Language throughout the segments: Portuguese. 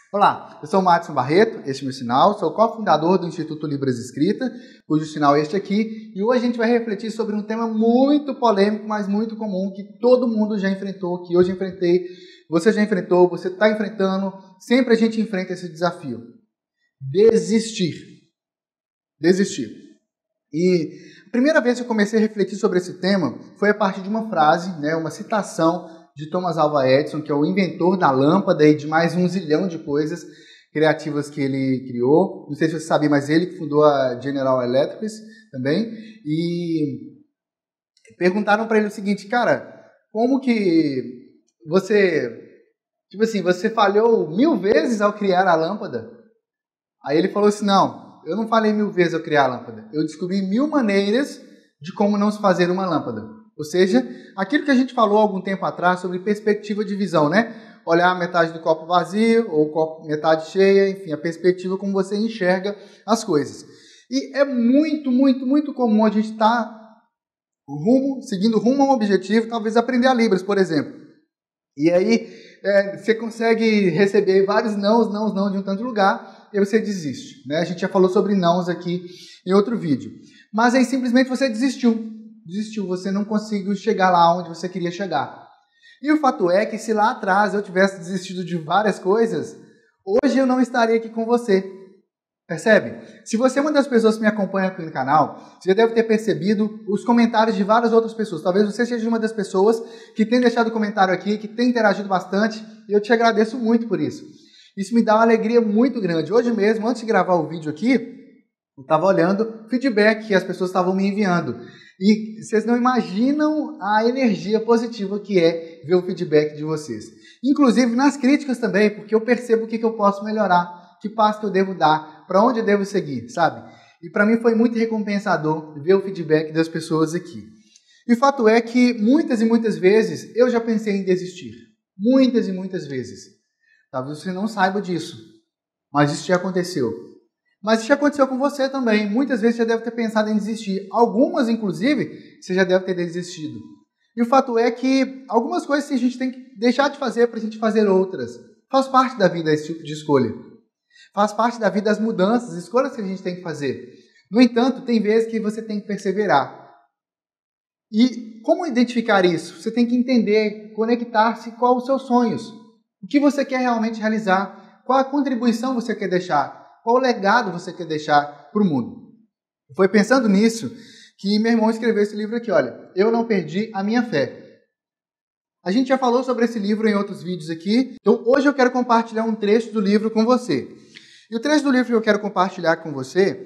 Olá, eu sou o Madison Barreto, este é o meu sinal, sou cofundador do Instituto Libras Escrita, cujo sinal é este aqui, e hoje a gente vai refletir sobre um tema muito polêmico, mas muito comum, que todo mundo já enfrentou, que eu já enfrentei, você já enfrentou, você está enfrentando, sempre a gente enfrenta esse desafio. Desistir. Desistir. E a primeira vez que eu comecei a refletir sobre esse tema foi a partir de uma frase, uma citação de Thomas Alva Edison, que é o inventor da lâmpada e de mais um zilhão de coisas criativas que ele criou. Não sei se você sabia, mas ele fundou a General Electric também. E perguntaram para ele o seguinte, cara, como que você falhou 1000 vezes ao criar a lâmpada? Aí ele falou assim, não, eu não falei 1000 vezes ao criar a lâmpada. Eu descobri 1000 maneiras de como não se fazer uma lâmpada. Ou seja, aquilo que a gente falou há algum tempo atrás sobre perspectiva de visão, né? Olhar a metade do copo vazio ou copo metade cheia, enfim, a perspectiva como você enxerga as coisas. E é muito, muito, muito comum a gente estar seguindo rumo a um objetivo, talvez aprender a Libras, por exemplo. E aí você consegue receber vários nãos de um tanto lugar e você desiste. Né? A gente já falou sobre nãos aqui em outro vídeo. Mas aí simplesmente você desistiu, você não conseguiu chegar lá onde você queria chegar. E o fato é que se lá atrás eu tivesse desistido de várias coisas, hoje eu não estaria aqui com você. Percebe? Se você é uma das pessoas que me acompanha aqui no canal, você já deve ter percebido os comentários de várias outras pessoas. Talvez você seja uma das pessoas que tem deixado comentário aqui, que tem interagido bastante, e eu te agradeço muito por isso. Isso me dá uma alegria muito grande. Hoje mesmo, antes de gravar o vídeo aqui, eu estava olhando o feedback que as pessoas estavam me enviando. E vocês não imaginam a energia positiva que é ver o feedback de vocês. Inclusive nas críticas também, porque eu percebo o que eu posso melhorar, que passo que eu devo dar, para onde eu devo seguir, sabe? E para mim foi muito recompensador ver o feedback das pessoas aqui. E o fato é que muitas e muitas vezes eu já pensei em desistir. Muitas e muitas vezes. Talvez você não saiba disso, mas isso já aconteceu. Mas isso já aconteceu com você também. Muitas vezes você já deve ter pensado em desistir. Algumas, inclusive, você já deve ter desistido. E o fato é que algumas coisas a gente tem que deixar de fazer para a gente fazer outras. Faz parte da vida esse tipo de escolha. Faz parte da vida as mudanças, as escolhas que a gente tem que fazer. No entanto, tem vezes que você tem que perseverar. E como identificar isso? Você tem que entender, conectar-se com os seus sonhos. O que você quer realmente realizar? Qual a contribuição você quer deixar? Qual legado você quer deixar para o mundo? Foi pensando nisso que meu irmão escreveu esse livro aqui, olha, Eu Não Perdi a Minha Fé. A gente já falou sobre esse livro em outros vídeos aqui, então hoje eu quero compartilhar um trecho do livro com você. E o trecho do livro que eu quero compartilhar com você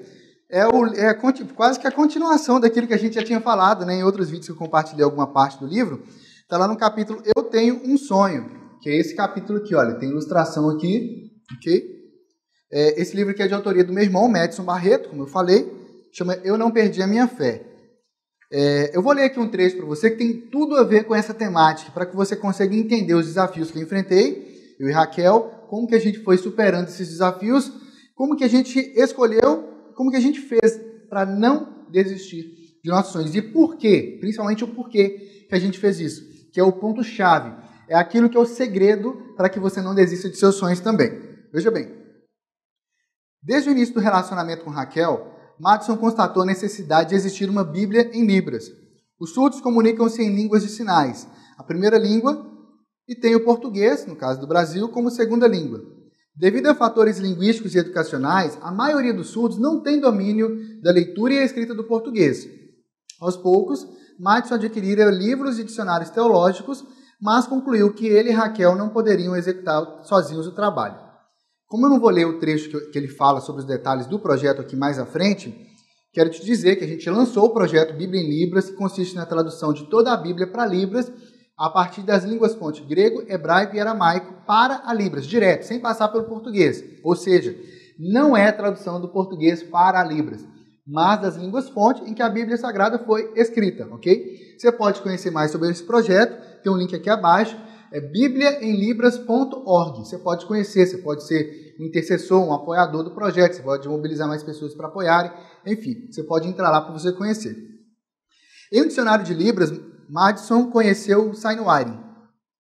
quase que a continuação daquilo que a gente já tinha falado, né? Em outros vídeos que eu compartilhei alguma parte do livro, está lá no capítulo Eu Tenho um Sonho, que é esse capítulo aqui, olha, tem ilustração aqui, ok? Esse livro aqui é de autoria do meu irmão, Madison Barreto, como eu falei, chama Eu Não Perdi a Minha Fé. Eu vou ler aqui um trecho para você que tem tudo a ver com essa temática, para que você consiga entender os desafios que eu enfrentei, eu e Raquel, como que a gente foi superando esses desafios, como que a gente escolheu, como que a gente fez para não desistir de nossos sonhos. E por quê? Principalmente o porquê que a gente fez isso, que é o ponto-chave. É aquilo que é o segredo para que você não desista de seus sonhos também. Veja bem. Desde o início do relacionamento com Raquel, Madison constatou a necessidade de existir uma Bíblia em Libras. Os surdos comunicam-se em línguas de sinais, a primeira língua, e tem o português, no caso do Brasil, como segunda língua. Devido a fatores linguísticos e educacionais, a maioria dos surdos não tem domínio da leitura e a escrita do português. Aos poucos, Madison adquirira livros e dicionários teológicos, mas concluiu que ele e Raquel não poderiam executar sozinhos o trabalho. Como eu não vou ler o trecho que ele fala sobre os detalhes do projeto aqui mais à frente, quero te dizer que a gente lançou o projeto Bíblia em Libras, que consiste na tradução de toda a Bíblia para Libras, a partir das línguas-fonte grego, hebraico e aramaico para a Libras, direto, sem passar pelo português. Ou seja, não é tradução do português para a Libras, mas das línguas-fonte em que a Bíblia Sagrada foi escrita, ok? Você pode conhecer mais sobre esse projeto, tem um link aqui abaixo, é bibliaemlibras.org. Você pode conhecer, você pode ser um intercessor, um apoiador do projeto, você pode mobilizar mais pessoas para apoiarem, enfim, você pode entrar lá para você conhecer. Em um dicionário de Libras, Madison conheceu o Signwriting.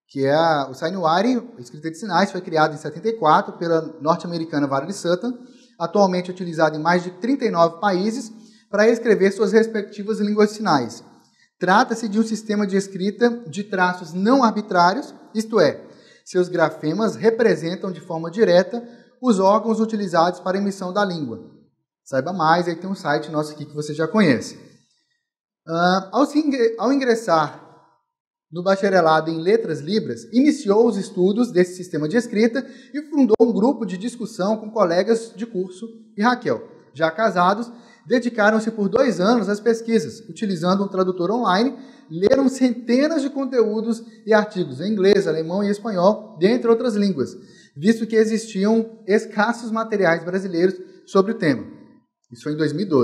que é o Signwriting, a escrita de sinais, foi criado em 74 pela norte-americana Valerie Sutton, atualmente utilizado em mais de 39 países para escrever suas respectivas línguas de sinais. Trata-se de um sistema de escrita de traços não arbitrários, isto é, seus grafemas representam de forma direta os órgãos utilizados para a emissão da língua. Saiba mais, aí tem um site nosso aqui que você já conhece. Ao ingressar no bacharelado em Letras Libras, iniciou os estudos desse sistema de escrita e fundou um grupo de discussão com colegas de curso e Raquel. Já casados, dedicaram-se por 2 anos às pesquisas, utilizando um tradutor online, leram centenas de conteúdos e artigos em inglês, alemão e espanhol, dentre outras línguas, visto que existiam escassos materiais brasileiros sobre o tema. Isso foi em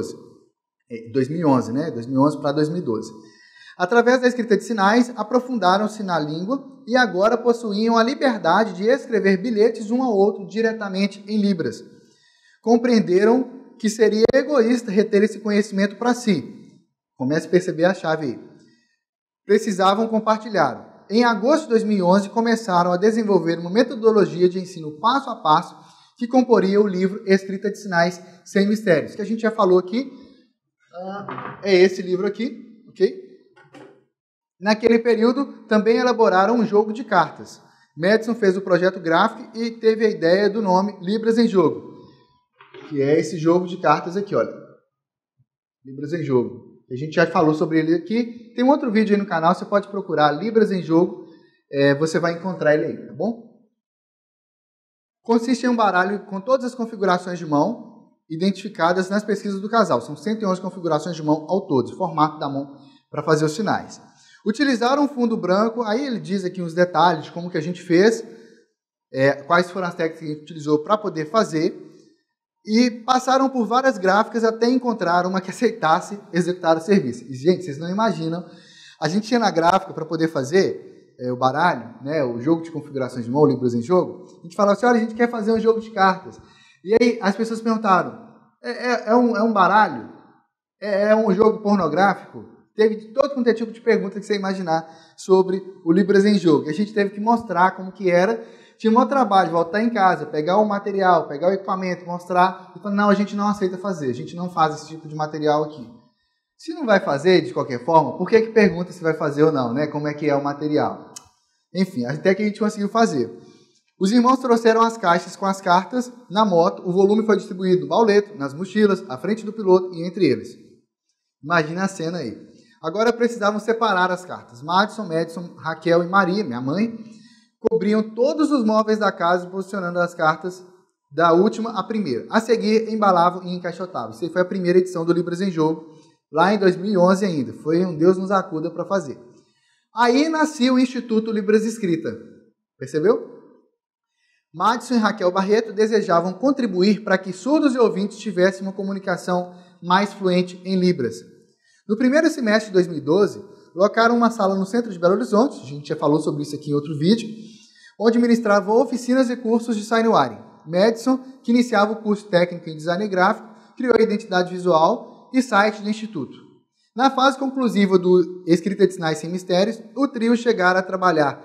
2011, né? 2011 para 2012. Através da escrita de sinais, aprofundaram-se na língua e agora possuíam a liberdade de escrever bilhetes um ao outro diretamente em libras. Compreenderam que seria egoísta reter esse conhecimento para si. Comece a perceber a chave aí. Precisavam compartilhar. Em agosto de 2011, começaram a desenvolver uma metodologia de ensino passo a passo que comporia o livro Escrita de Sinais Sem Mistérios, que a gente já falou aqui. É esse livro aqui, ok? Naquele período, também elaboraram um jogo de cartas. Madison fez o projeto gráfico e teve a ideia do nome Libras em Jogo, que é esse jogo de cartas aqui, olha. Libras em Jogo. A gente já falou sobre ele aqui. Tem um outro vídeo aí no canal, você pode procurar Libras em Jogo, você vai encontrar ele aí, tá bom? Consiste em um baralho com todas as configurações de mão identificadas nas pesquisas do casal. São 111 configurações de mão ao todo, formato da mão para fazer os sinais. Utilizaram um fundo branco, aí ele diz aqui uns detalhes de como que a gente fez, quais foram as técnicas que a gente utilizou para poder fazer, e passaram por várias gráficas até encontrar uma que aceitasse executar o serviço. E, gente, vocês não imaginam, a gente tinha na gráfica para poder fazer o baralho, né, o jogo de configurações de mão, Libras em Jogo, a gente falava assim, olha, a gente quer fazer um jogo de cartas. E aí as pessoas perguntaram, é um baralho? É um jogo pornográfico? Teve todo quanto é tipo de pergunta que você imaginar sobre o Libras em Jogo. E a gente teve que mostrar como que era. Tinha um trabalho, voltar em casa, pegar o material, pegar o equipamento, mostrar. E falar, não, a gente não aceita fazer, a gente não faz esse tipo de material aqui. Se não vai fazer, de qualquer forma, por que pergunta se vai fazer ou não, né? Como é que é o material? Enfim, até que a gente conseguiu fazer. Os irmãos trouxeram as caixas com as cartas na moto, o volume foi distribuído no bauleto, nas mochilas, à frente do piloto e entre eles. Imagina a cena aí. Agora precisavam separar as cartas. Madison, Raquel e Maria, minha mãe, cobriam todos os móveis da casa, posicionando as cartas da última à primeira. A seguir, embalavam e encaixotavam. Isso aí foi a primeira edição do Libras em Jogo, lá em 2011 ainda. Foi um Deus nos acuda para fazer. Aí nascia o Instituto Libras Escrita. Percebeu? Madison e Raquel Barreto desejavam contribuir para que surdos e ouvintes tivessem uma comunicação mais fluente em Libras. No primeiro semestre de 2012, locaram uma sala no centro de Belo Horizonte, a gente já falou sobre isso aqui em outro vídeo, onde ministravam oficinas e cursos de Signwriting. Madison, que iniciava o curso técnico em design gráfico, criou a identidade visual e site do Instituto. Na fase conclusiva do Escrita de Sinais Sem Mistérios, o trio chegara a trabalhar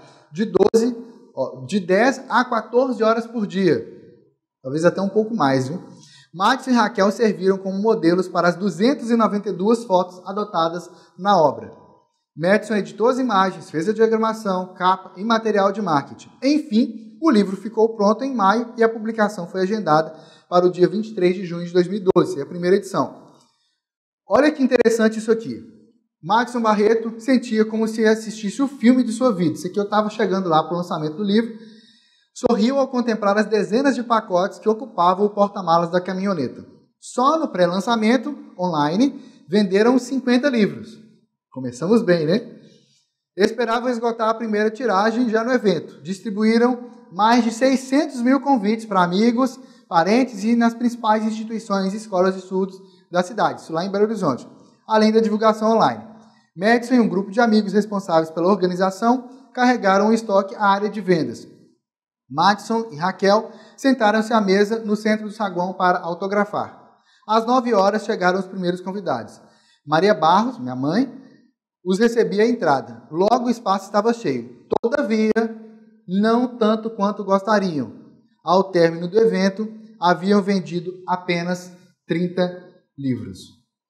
de 10 a 14 horas por dia, talvez até um pouco mais, viu? Madison e Raquel serviram como modelos para as 292 fotos adotadas na obra. Madison editou as imagens, fez a diagramação, capa e material de marketing. Enfim, o livro ficou pronto em maio e a publicação foi agendada para o dia 23 de junho de 2012, é a primeira edição. Olha que interessante isso aqui. Madison Barreto sentia como se assistisse o filme de sua vida. Isso aqui eu estava chegando lá para o lançamento do livro. Sorriu ao contemplar as dezenas de pacotes que ocupavam o porta-malas da caminhoneta. Só no pré-lançamento, online, venderam 50 livros. Começamos bem, né? Esperavam esgotar a primeira tiragem já no evento. Distribuíram mais de 600 mil convites para amigos, parentes e nas principais instituições e escolas de surdos da cidade, isso lá em Belo Horizonte, além da divulgação online. Madison e um grupo de amigos responsáveis pela organização carregaram o estoque à área de vendas. Madison e Raquel sentaram-se à mesa no centro do saguão para autografar. Às 9 horas chegaram os primeiros convidados. Maria Barros, minha mãe, os recebia à entrada. Logo o espaço estava cheio. Todavia, não tanto quanto gostariam. Ao término do evento, haviam vendido apenas 30 livros.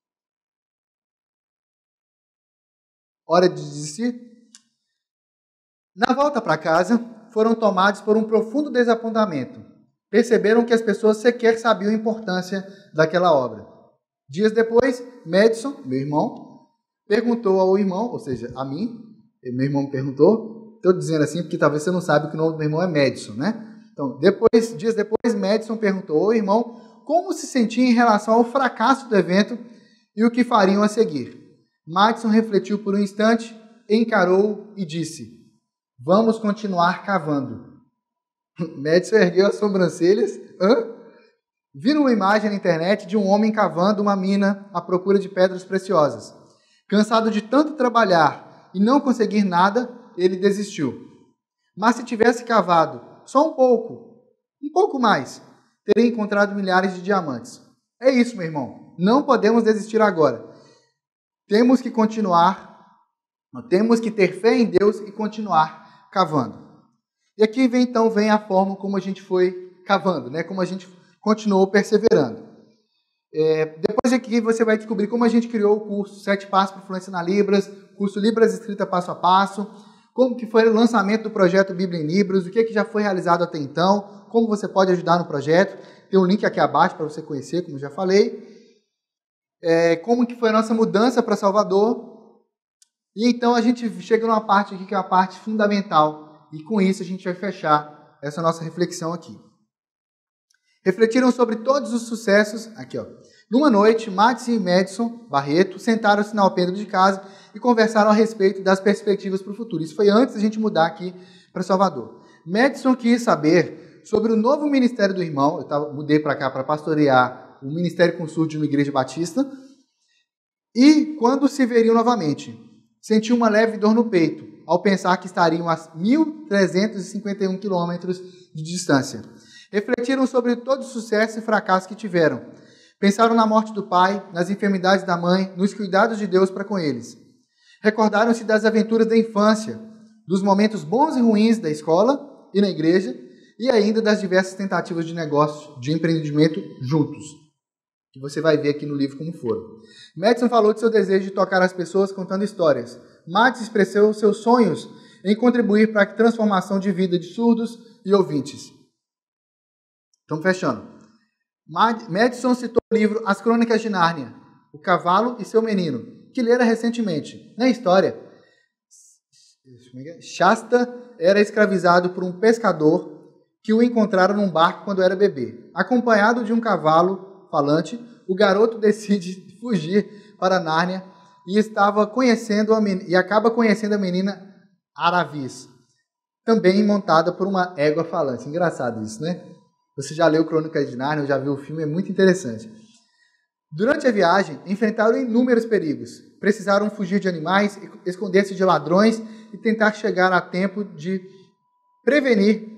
Hora de desistir? Na volta para casa, foram tomados por um profundo desapontamento. Perceberam que as pessoas sequer sabiam a importância daquela obra. Dias depois, Madison, meu irmão, perguntou ao irmão, ou seja, a mim, meu irmão me perguntou, estou dizendo assim porque talvez você não saiba que o nome do meu irmão é Madison, né? Então, dias depois, Madison perguntou ao irmão como se sentia em relação ao fracasso do evento e o que fariam a seguir. Madison refletiu por um instante, encarou e disse: vamos continuar cavando. Madison ergueu as sobrancelhas. Viram uma imagem na internet de um homem cavando uma mina à procura de pedras preciosas. Cansado de tanto trabalhar e não conseguir nada, ele desistiu. Mas se tivesse cavado só um pouco mais, teria encontrado milhares de diamantes. É isso, meu irmão. Não podemos desistir agora. Temos que continuar, temos que ter fé em Deus e continuar cavando. E aqui vem a forma como a gente foi cavando, né? Como a gente continuou perseverando. Depois aqui você vai descobrir como a gente criou o curso 7 Passos para Fluência na Libras, curso Libras Escrita Passo a Passo, como que foi o lançamento do projeto Bíblia em Libras, o que já foi realizado até então, como você pode ajudar no projeto. Tem um link aqui abaixo para você conhecer, como eu já falei. Como que foi a nossa mudança para Salvador. E então a gente chega numa parte aqui que é a parte fundamental. E com isso a gente vai fechar essa nossa reflexão aqui. Refletiram sobre todos os sucessos. Aqui, ó. Numa noite, Madison e Madison Barreto sentaram-se na alpendre de casa e conversaram a respeito das perspectivas para o futuro. Isso foi antes da gente mudar aqui para Salvador. Madison quis saber sobre o novo ministério do irmão. Eu mudei para cá para pastorear o Ministério Consul de uma igreja batista. E quando se veriam novamente, sentiu uma leve dor no peito, ao pensar que estariam a 1.351 quilômetros de distância. Refletiram sobre todo o sucesso e fracasso que tiveram. Pensaram na morte do pai, nas enfermidades da mãe, nos cuidados de Deus para com eles. Recordaram-se das aventuras da infância, dos momentos bons e ruins da escola e na igreja, e ainda das diversas tentativas de negócio, de empreendimento juntos, que você vai ver aqui no livro como foram. Madison falou de seu desejo de tocar as pessoas contando histórias. Madison expressou seus sonhos em contribuir para a transformação de vida de surdos e ouvintes. Estamos fechando. Madison citou o livro As Crônicas de Nárnia, O Cavalo e Seu Menino, que lera recentemente. Na história, Shasta era escravizado por um pescador que o encontraram num barco quando era bebê. Acompanhado de um cavalo falante, o garoto decide fugir para Nárnia e acaba conhecendo a menina Aravis, também montada por uma égua falante. Engraçado isso, né? Você já leu Crônicas de Nárnia, já viu o filme, é muito interessante. Durante a viagem, enfrentaram inúmeros perigos. Precisaram fugir de animais, esconder-se de ladrões e tentar chegar a tempo de prevenir.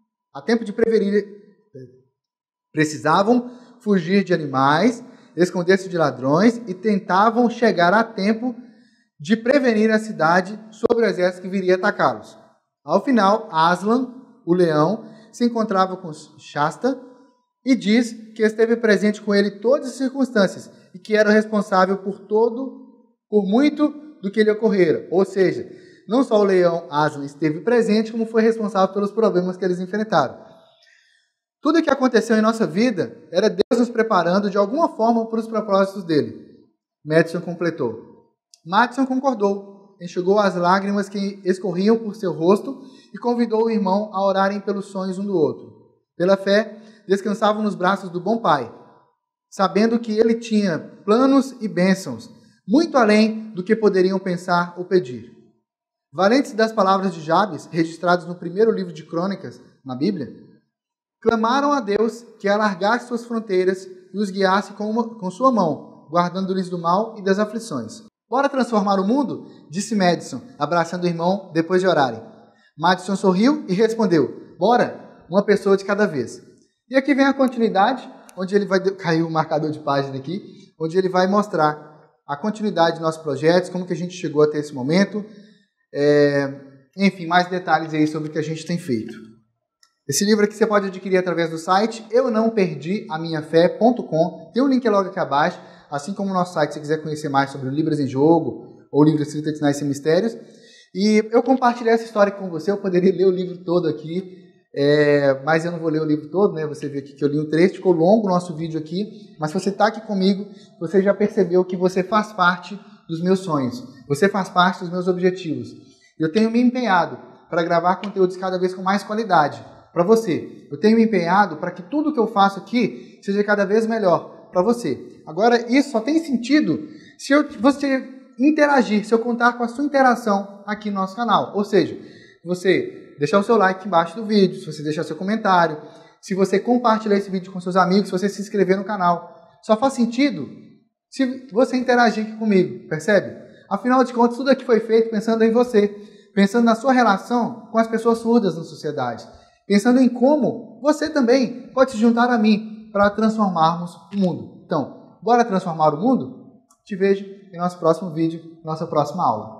Precisavam fugir de animais, esconder-se de ladrões e tentavam chegar a tempo de prevenir a cidade sobre o exército que viria atacá-los. Ao final, Aslan, o leão, se encontrava com Shasta e diz que esteve presente com ele em todas as circunstâncias e que era o responsável por muito do que lhe ocorrera. Ou seja, não só o leão Aslan esteve presente, como foi responsável pelos problemas que eles enfrentaram. Tudo o que aconteceu em nossa vida era Deus nos preparando de alguma forma para os propósitos dele. Madison completou. Madison concordou, enxugou as lágrimas que escorriam por seu rosto e convidou o irmão a orarem pelos sonhos um do outro. Pela fé, descansavam nos braços do bom Pai, sabendo que ele tinha planos e bênçãos, muito além do que poderiam pensar ou pedir. Valentes das palavras de Jabes, registradas no primeiro livro de Crônicas, na Bíblia, clamaram a Deus que alargasse suas fronteiras e os guiasse com sua mão, guardando-lhes do mal e das aflições. Bora transformar o mundo? Disse Madison, abraçando o irmão depois de orarem. Madison sorriu e respondeu, bora, uma pessoa de cada vez. E aqui vem a continuidade, onde ele vai... Caiu o marcador de página aqui, onde ele vai mostrar a continuidade dos nossos projetos, como que a gente chegou até esse momento. enfim, mais detalhes aí sobre o que a gente tem feito. Esse livro aqui você pode adquirir através do site eunãoperdiamiafé.com. Tem um link logo aqui abaixo, assim como o nosso site, se você quiser conhecer mais sobre o Libras em Jogo ou o livro Escrita de Sinais Sem Mistérios. E eu compartilhei essa história com você, eu poderia ler o livro todo aqui, mas eu não vou ler o livro todo, né? Você vê aqui que eu li um trecho, ficou longo o nosso vídeo aqui, mas se você está aqui comigo, você já percebeu que você faz parte dos meus sonhos, você faz parte dos meus objetivos. Eu tenho me empenhado para gravar conteúdos cada vez com mais qualidade para você. Eu tenho me empenhado para que tudo que eu faço aqui seja cada vez melhor para você. Agora, isso só tem sentido se você interagir, se eu contar com a sua interação aqui no nosso canal. Ou seja, você deixar o seu like embaixo do vídeo, se você deixar seu comentário, se você compartilhar esse vídeo com seus amigos, se você se inscrever no canal. Só faz sentido se você interagir aqui comigo, percebe? Afinal de contas, tudo aqui foi feito pensando em você, pensando na sua relação com as pessoas surdas na sociedade, pensando em como você também pode se juntar a mim para transformarmos o mundo. Então, bora transformar o mundo? Te vejo em nosso próximo vídeo, nossa próxima aula.